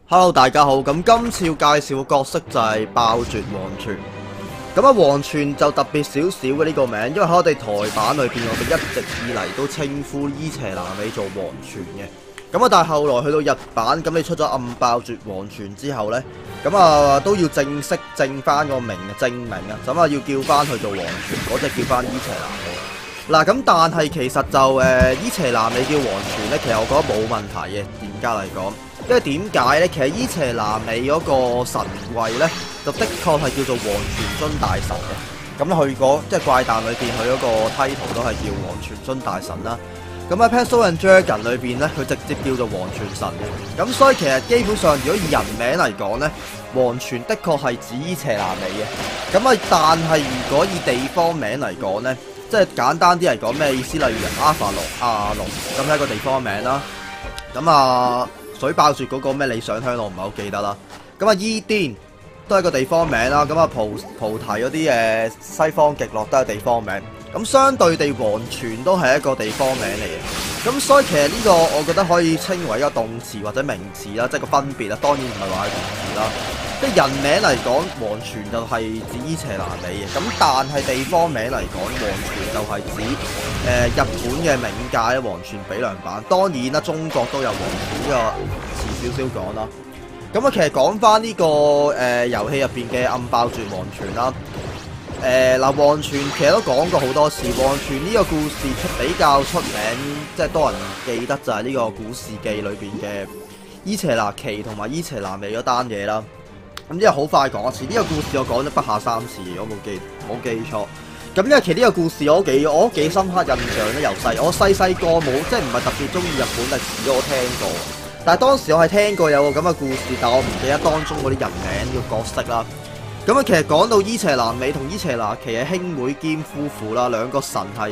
Hello， 大家好。咁今次要介紹嘅角色就係爆絕黃泉。咁啊，黃泉就特別少少嘅呢個名，因為喺我哋台版裏邊，我哋一直以嚟都稱呼伊邪那美做黃泉嘅。咁啊，但係後來去到日版，咁你出咗暗爆絕黃泉之後呢，咁啊都要正式正翻個名正名啊，咁啊要叫翻佢做黃泉，嗰隻叫翻伊邪那美。嗱，咁但係其實就伊邪那美叫黃泉呢，其實我覺得冇問題嘅，嚴格嚟講。因為點解呢？其實伊邪那美嗰個神位呢，就的確係叫做黃泉津大神嘅。咁去過即係怪誕裏邊，佢嗰個 title 都係叫黃泉津大神啦。咁喺 Pencil and Dragon 裏邊呢，佢直接叫做黃泉神嘅。咁所以其實基本上，如果以人名嚟講呢，黃泉的確係指伊邪那美嘅。咁啊，但係如果以地方名嚟講呢，即係簡單啲嚟講咩意思？例如阿法龍、亞龍，咁係一個地方名啦。咁啊。水爆絕嗰個咩理想鄉我唔係好記得啦。咁啊伊甸都係個地方名啦。咁啊菩提嗰啲西方極樂都係地方名。咁相對地黃泉都係一個地方名嚟嘅。咁所以其實呢個我覺得可以稱為一個動詞或者名詞啦，即係個分別啦。當然唔係話係動詞啦。即係人名嚟講，黃泉就係指伊邪那美嘅。咁但係地方名嚟講，黃泉就係指日本嘅冥界黃泉比良版。當然啦，中國都有黃泉，呢個遲少少講啦。咁啊，其實講翻呢個遊戲入邊嘅暗爆絕黃泉啦。嗱，黃泉其實都講過好多次，黃泉呢個故事比較出名，即係多人記得就係呢個《古事記》裏邊嘅伊邪那岐同埋伊邪那美嗰單嘢啦。咁因為好快講一次，呢個故事我講咗不下3次，如果冇記錯。咁因為其實呢個故事我都幾深刻印象咧，由我細個冇即係唔係特別中意日本歷史，我聽過。但係當時我係聽過有個咁嘅故事，但我唔記得當中嗰啲人名嘅角色啦。咁啊，其實講到伊邪那美同伊邪那岐嘅兄妹兼夫婦啦，兩個神係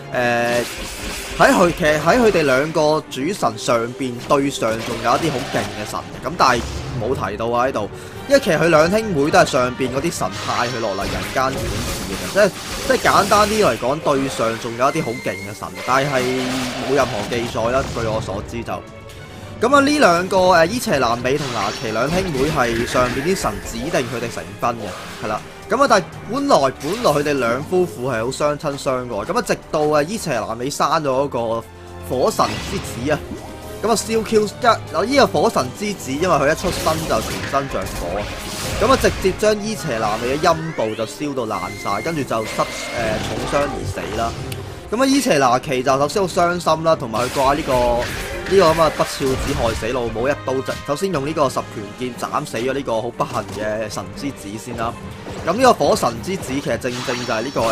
其實喺佢哋兩個主神上邊對上仲有一啲好勁嘅神嘅，咁但係冇提到喺度，因為其實佢兩兄妹都係上邊嗰啲神派佢落嚟人間管治嘅，即係簡單啲嚟講，對上仲有一啲好勁嘅神，但係冇任何記載啦。據我所知就咁啊，呢兩個伊邪那美同那岐兩兄妹係上邊啲神指定佢哋成婚嘅，係啦。咁啊，但係本來佢哋兩夫婦係好相親相愛，咁啊，直到伊邪那美生咗嗰個火神之子啊，咁啊燒 Q 呢個火神之子，因為佢一出生就全身着火，咁啊直接將伊邪那美嘅陰部就燒到爛晒，跟住就重傷而死啦。咁啊，伊邪那岐就首先好傷心啦，同埋佢掛呢個咁啊不肖子害死老母一刀首先用呢個十拳劍斬死咗呢個好不幸嘅神之子先啦。咁呢個火神之子其實正就係呢個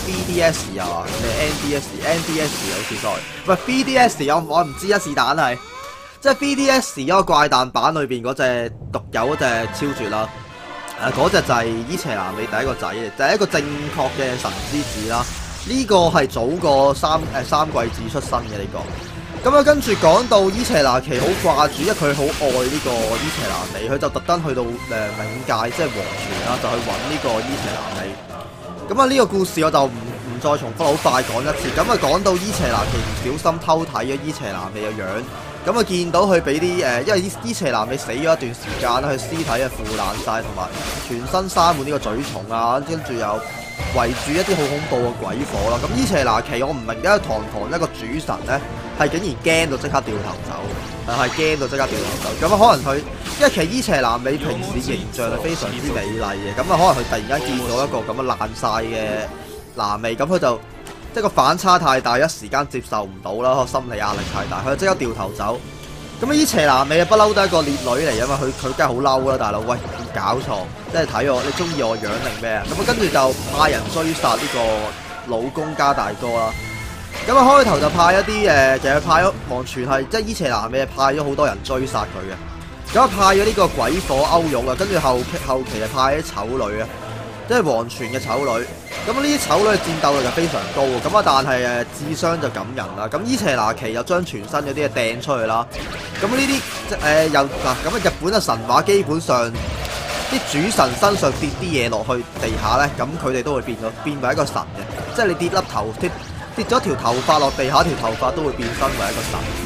BDS 啊，咩 NDS 好似 sorry， 唔係 BDS 我唔知啊，是但係即係 BDS 嗰個怪誕版裏邊嗰隻獨有嗰隻超絕啦。嗰隻就係伊邪那美第一個仔嚟，就係一個正確嘅神之子啦。呢個係早過三貴子出生嘅呢個。咁啊，跟住講到伊邪那岐好掛住，因為佢好愛呢個伊邪那美，佢就特登去到冥界，即係黃泉啦，就去揾呢個伊邪那美。咁啊，呢個故事我就唔再重複，好快講一次。咁啊，講到伊邪那岐唔小心偷睇咗伊邪那美嘅樣，咁啊見到佢俾啲因為伊邪那美死咗一段時間啦，佢屍體啊腐爛晒，同埋全身生滿呢個嘴蟲啊，跟住又圍住一啲好恐怖嘅鬼火啦。咁伊邪那岐我唔明點解堂堂一個主神咧，係竟然驚到即刻掉頭走，係驚到即刻掉頭走。咁啊，可能佢因為其實伊邪那美平時形象係非常之美麗嘅，咁啊，可能佢突然間見到一個咁樣爛晒嘅那美，咁佢就即係個反差太大，一時間接受唔到啦，心理壓力太大，佢就即刻掉頭走。咁伊邪那美不嬲都係一個烈女嚟啊嘛，佢梗係好嬲啦，大佬，喂，搞錯，即係睇我，你中意我樣定咩啊？咁啊，跟住就派人追殺呢個老公加大哥啦。咁啊，開頭就派一啲其實派咗黃泉係即係伊邪那美派咗好多人追殺佢嘅。咁啊，派咗呢個鬼火勾玉啊，跟住後期就派啲醜女啊，即係黃泉嘅醜女。咁呢啲醜女嘅戰鬥力就非常高喎。咁啊，但係智商就感人啦。咁伊邪那岐又將全身嗰啲嘢掟出去啦。咁呢啲又嗱，咁啊日本嘅神話基本上啲主神身上跌啲嘢落去地下咧，咁佢哋都會變為一個神嘅。即係你跌咗條頭髮落地下，條頭髮都會變身為一個神。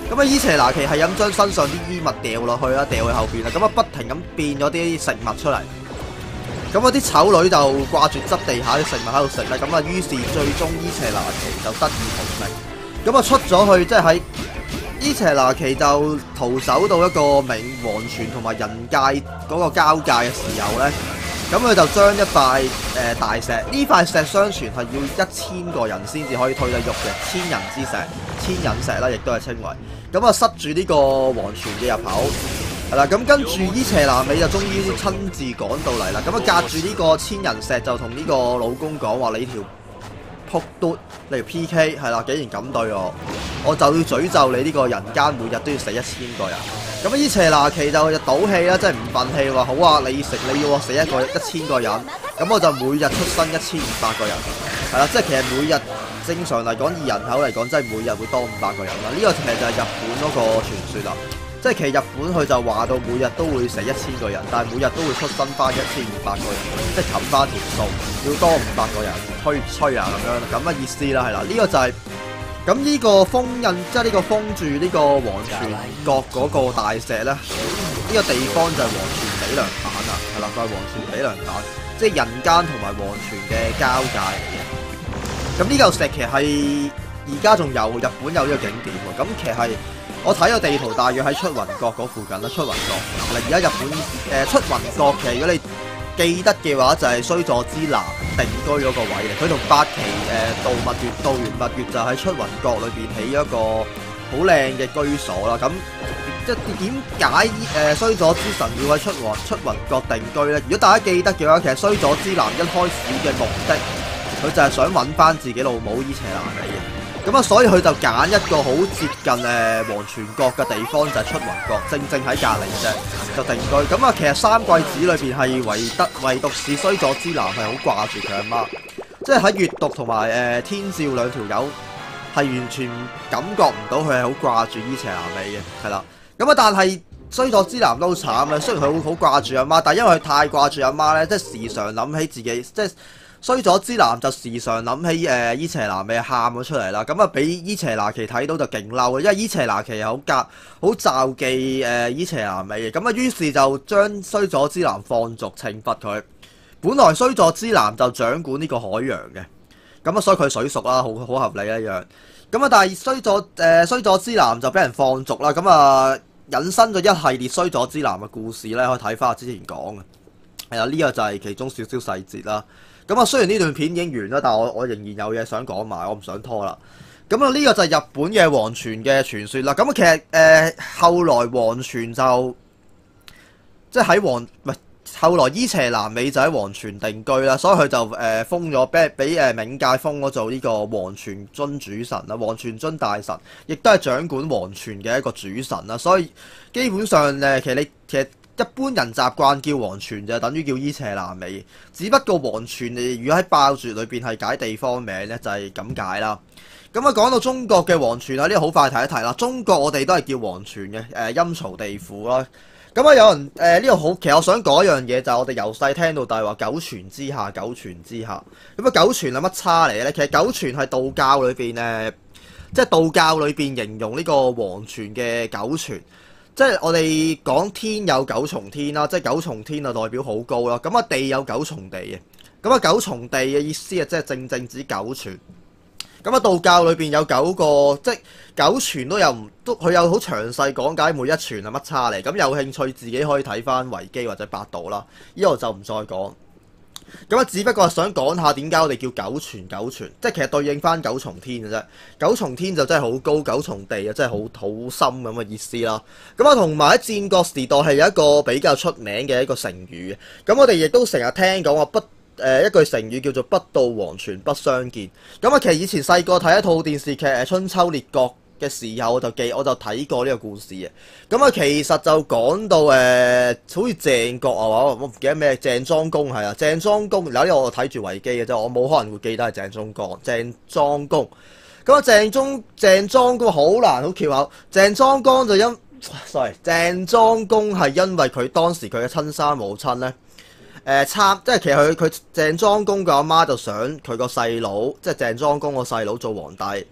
咁啊，伊邪那岐係咁將身上啲衣物掉落去啦，掉去後邊啦，咁啊不停咁變咗啲食物出嚟。咁嗰啲醜女就掛住執地下啲食物喺度食啦，咁啊於是最終伊邪那岐就得以屠城。咁啊出咗去，即係喺伊邪那岐就徒手到一個冥黃泉同埋人界嗰個交界嘅時候呢，咁佢就將一塊大石，呢塊石相傳係要1000個人先至可以推得喐嘅，千人之石、千人石啦，亦都係稱為。咁啊塞住呢個黃泉嘅入口。係啦，咁跟住伊邪那美就終於親自趕到嚟啦。咁啊，隔住呢個千人石就同呢個老公講話：你條撲嘟，你條 PK 係啦，竟然咁對我就要詛咒你呢個人間每日都要死1000個人。咁啊，伊邪那岐就賭氣啦，即係唔忿氣話：好啊，你要我死1000個人，咁我就每日出生1500個人。係啦，即係其實每日正常嚟講，以人口嚟講，即係每日會多500個人啦。呢個其實就係日本嗰個傳說啦。即係其實日本佢就話到每日都會死1000個人，但係每日都會出生翻1500個人，即係冚翻條數，要多500個人吹啊咁嘅意思啦，係啦，呢個就係咁呢個封印，即係呢個封住呢個黃泉國嗰個大石咧，呢個地方就係黃泉比良版啊，係啦，就係黃泉比良版，即係人間同埋黃泉嘅交界嚟嘅。咁呢嚿石其實係而家仲有日本有呢個景點喎，咁其實係。我睇個地圖，大約喺出雲國嗰附近啦。出雲國嗱，而家日本出雲國其實如果你記得嘅話，就係須佐之男定居嗰個位嚟。佢同八岐度完蜜月就喺出雲國裏邊起咗一個好靚嘅居所啦。咁即係點解須佐之神要喺出雲國定居呢？如果大家記得嘅話，其實須佐之男一開始嘅目的，佢就係想揾翻自己老母伊邪那美嘅。咁啊，所以佢就揀一個好接近黃泉國嘅地方，就係出雲國，正喺隔離啫，就定居。咁啊，其實三貴子裏邊係唯獨是須佐之男係好掛住佢阿媽，即係喺月讀同埋天照兩條友係完全感覺唔到佢係好掛住伊邪那美嘅，係啦。咁啊，但係須佐之男都好慘啦，雖然佢好掛住阿媽，但係因為佢太掛住阿媽咧，即係時常諗起自己，即係。須佐之男就時常諗起伊邪那美喊咗出嚟啦，咁啊俾伊邪那岐睇到就勁嬲嘅，因為伊邪那岐係好罩忌伊邪那美嘅，咁啊於是就將須佐之男放逐懲罰佢。本來須佐之男就掌管呢個海洋嘅，咁啊所以佢水屬啦，好合理一樣。咁啊但係須佐之男就俾人放逐啦，咁啊引申咗一系列須佐之男嘅故事咧，可以睇翻我之前講嘅，係啊，呢個就係其中少少細節啦。咁啊，雖然呢段片已經完啦，但係我仍然有嘢想講埋，我唔想拖啦。咁啊，呢個就係日本嘅黃泉嘅傳說啦。咁啊，其實後來黃泉就即係喺後來伊邪那美就喺黃泉定居啦，所以佢就封咗俾冥界封咗做呢個黃泉津主神啦，黃泉津大神，亦都係掌管黃泉嘅一個主神啦。所以基本上其實一般人習慣叫黃泉就等於叫伊邪那美，只不過黃泉如果喺爆絕裏邊係解地方名咧，就係咁解啦。咁啊，講到中國嘅黃泉啊，呢個好快提一提啦。中國我哋都係叫黃泉嘅，陰曹地府啦。咁啊，有人呢個好，其實我想講一樣嘢就係我哋由細聽到大話九泉之下，九泉之下。咁啊，九泉係乜叉嚟嘅咧？其實九泉係道教裏邊即係道教裏邊形容呢個黃泉嘅九泉。即係我哋講天有九重天啦，即係九重天就代表好高啦。咁啊，地有九重地嘅，咁啊九重地嘅意思啊，即係正指九泉。咁啊，道教裏邊有9個，即係九泉都佢有好詳細講解每一泉係乜叉嚟。咁有興趣自己可以睇翻維基或者百度啦。呢度就唔再講。咁啊，只不過係想講下點解我哋叫九泉，即係其實對應翻九重天嘅啫。九重天就真係好高，九重地啊真係好深咁嘅意思啦。咁啊，同埋喺戰國時代係有一個比較出名嘅一個成語嘅。咁我哋亦都成日聽講話一句成語叫做不到黃泉不相見。咁啊，其實以前細個睇一套電視劇《春秋列國》嘅時候，我就睇過呢個故事嘅。咁啊，其實就講到好似鄭國啊，我唔記得咩鄭莊公係啊，鄭莊公嗱呢個我睇住維基嘅啫，我冇可能會記得係鄭莊公。鄭莊公咁啊，鄭莊公好難好巧口，鄭莊公鄭莊公係因為佢當時佢嘅親生母親咧。即係其實佢鄭莊公嘅阿媽就想佢個細佬，即係鄭莊公個細佬做皇帝。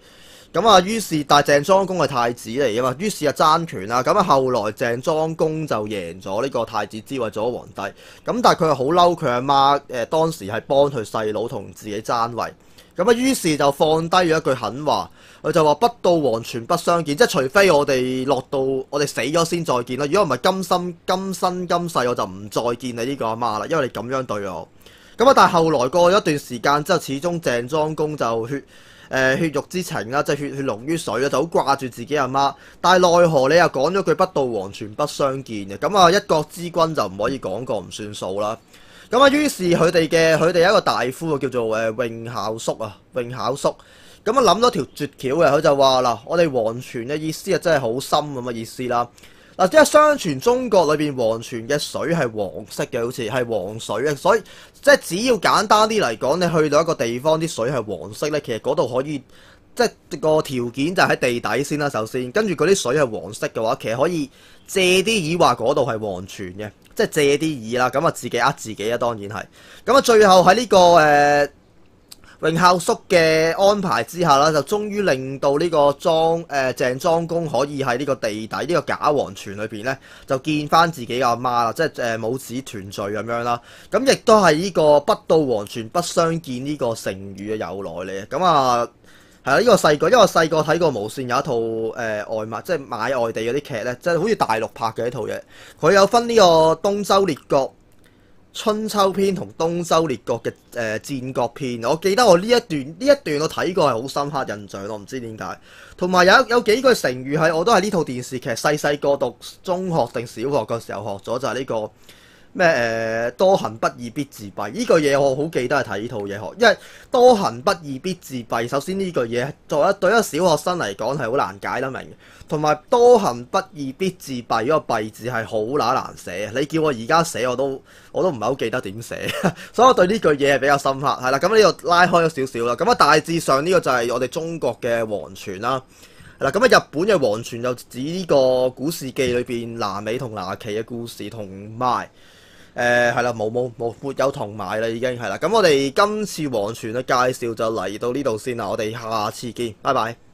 咁啊，於是但係鄭莊公係太子嚟噶嘛，於是就爭權啦。咁啊，後來鄭莊公就贏咗呢個太子之位，做咗皇帝。咁但係佢係好嬲佢阿媽當時係幫佢細佬同自己爭位。咁啊，於是就放低咗一句狠話，佢就話不到黃泉不相見，即係除非我哋落到我哋死咗先再見啦。如果唔係今生今世我就唔再見你呢個阿媽啦，因為你咁樣對我。咁啊，但係後來過咗一段時間之後，始終鄭莊公就血肉之情啦，即係血濃於水啦，就好掛住自己阿媽。但係奈何你又講咗句不到黃泉不相見嘅，咁啊一國之君就唔可以講過唔算數啦。咁啊，於是佢哋有一個大夫叫做顰考叔啊，顰考叔。咁啊諗咗條絕橋嘅，佢就話嗱，我哋黃泉嘅意思啊，真係好深咁嘅意思啦。嗱，即係相傳中國裏邊黃泉嘅水係黃色嘅，好似係黃水啊，所以即係只要簡單啲嚟講，你去到一個地方啲水係黃色咧，其實嗰度可以即係個條件就喺地底先啦，首先跟住嗰啲水係黃色嘅話，其實可以借啲意話嗰度係黃泉嘅。即係借啲意啦，咁啊自己呃自己啊，當然係。咁啊最後喺呢個顰考叔嘅安排之下啦，就終於令到呢個鄭莊公可以喺呢個地底呢個假黃泉裏邊咧，就見翻自己阿媽啦，即係母子團聚咁樣啦。咁亦都係呢個不到黃泉不相見呢個成語嘅由來嚟嘅。咁啊〜係啦，呢個細個，因為我細個睇過無線有一套外賣，即係買外地嗰啲劇咧，即係好似大陸拍嘅一套嘢。佢有分呢個東周列國春秋篇同東周列國嘅戰國篇。我記得我呢一段我睇過係好深刻印象，我唔知點解。同埋有幾句成語係我都係呢套電視劇細個讀中學定小學嘅時候學咗，就係呢個。咩多行不義必自斃呢句嘢我好記得係睇呢套嘢學，因為多行不義必自斃。首先呢句嘢對一個小學生嚟講係好難解得明嘅，同埋多行不義必自斃嗰個斃字係好乸難寫，你叫我而家寫我都唔係好記得點寫，所以我對呢句嘢係比較深刻。係啦，咁呢度拉開咗少少啦，咁啊大致上呢個就係我哋中國嘅黃泉啦。係啦，咁啊日本嘅黃泉就指呢個古事記裏邊娜美同娜岐嘅故事，同埋係啦，沒有同埋啦，已經係啦。咁我哋今次黃泉嘅介紹就嚟到呢度先啦，我哋下次見，拜拜。